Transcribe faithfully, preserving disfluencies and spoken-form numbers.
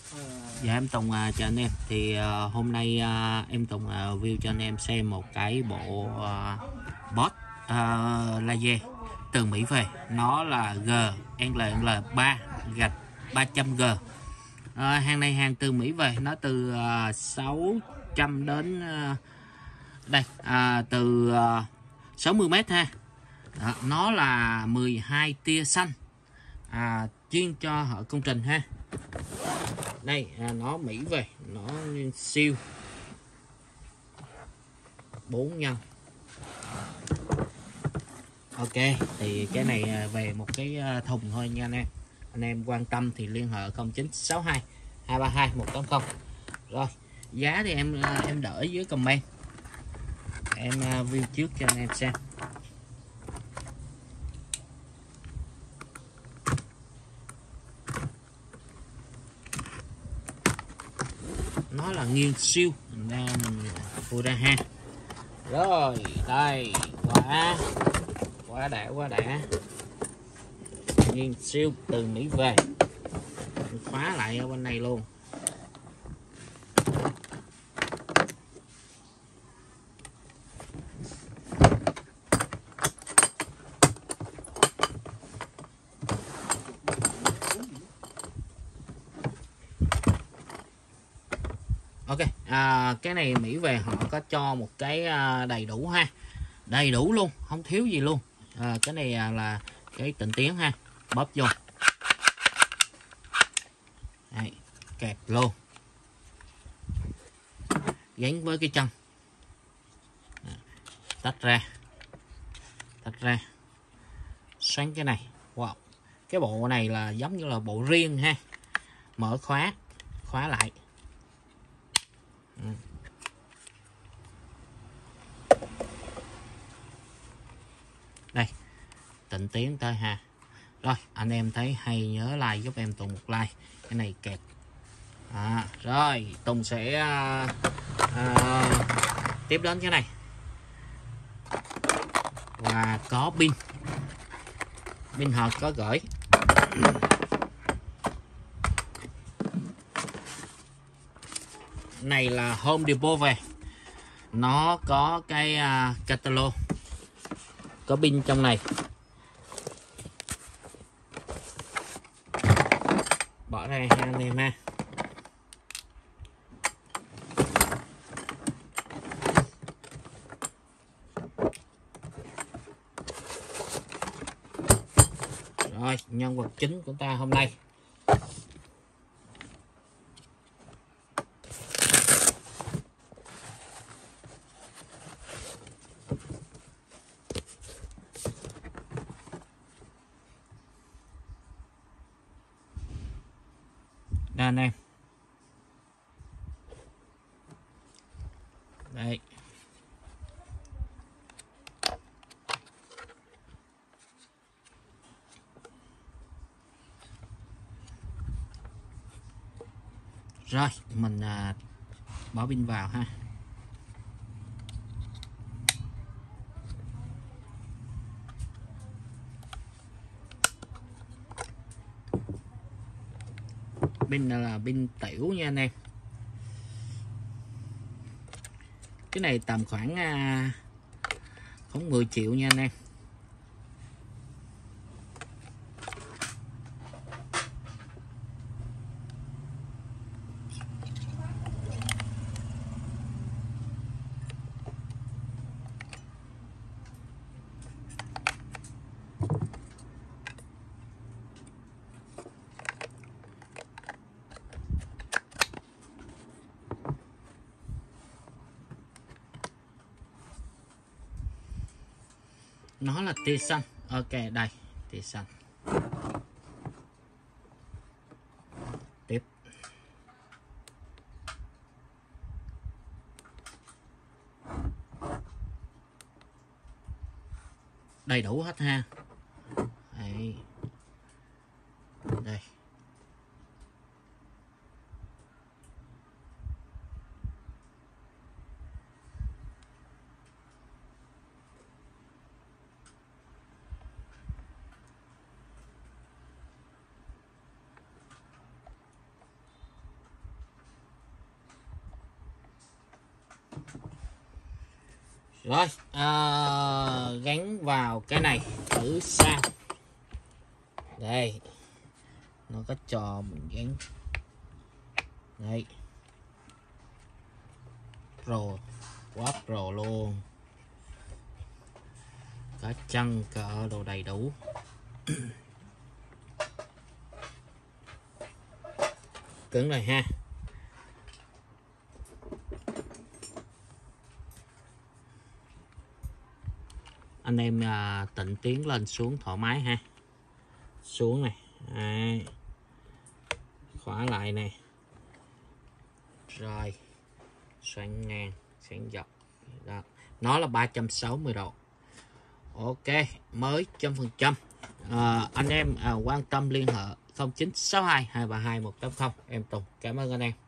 Dạ em Tùng à, chào anh em. Thì à, hôm nay à, em Tùng à, review cho anh em xem một cái bộ à, boss à, laser từ Mỹ về. Nó là G L L ba gạch ba trăm G. À, hàng này hàng từ Mỹ về, nó từ à, sáu trăm đến à, đây à, từ à, sáu mươi mét ha. Đó, nó là mười hai tia xanh, à, chuyên cho họ công trình ha. Đây à, nó Mỹ về, nó siêu bốn nhân. Ok, thì cái này về một cái thùng thôi nha anh em. Anh em quan tâm thì liên hệ không chín sáu hai hai ba hai một tám không. Rồi giá thì em em đỡ dưới comment, em view trước cho anh em xem. Nó là nghiêng siêu, mình phui ra ha. Rồi đây, quá quá đã quá đã, nghiêng siêu từ Mỹ về. Mình khóa lại ở bên này luôn. Ok, à, cái này Mỹ về họ có cho một cái à, đầy đủ ha, đầy đủ luôn, không thiếu gì luôn. À, cái này à, là cái tịnh tiến ha, bóp vô. Đấy, kẹp luôn, gắn với cái chân, à, tách ra, tách ra, xoắn cái này. Wow, cái bộ này là giống như là bộ riêng ha, mở khóa, khóa lại. Ừ. Đây, tịnh tiến tới ha. Rồi anh em thấy hay nhớ like giúp em Tùng một like. Cái này kẹp à, rồi Tùng sẽ à, à, tiếp đến cái này, và có pin, pin hộp có gửi. Này là Home Depot về, nó có cái uh, catalog, có pin trong này. Bỏ ra ha anh em ha. Rồi nhân vật chính của ta hôm nay, đây anh em. Đây, rồi mình à, bỏ pin vào ha. Pin là pin tiểu nha anh em. Cái này tầm khoảng à, khoảng mười triệu nha anh em. Nó là tia xanh. Ok, đây tia xanh. Tiếp, đầy đủ hết ha. Đấy. Đây, Rồi à, gắn vào cái này thử sao. Đây nó có trò mình gắn đây, pro quá pro luôn, có chân cỡ đồ đầy đủ. Cứng rồi ha. Anh em à, tịnh tiến lên xuống thoải mái ha. Xuống này à, khóa lại nè, rồi xoắn ngang xoắn dọc đó. Nó là ba trăm sáu mươi độ. Ok, mới trăm phần trăm. À, anh em à, quan tâm liên hệ không chín sáu hai hai ba hai một tám không. Em Tùng cảm ơn anh em.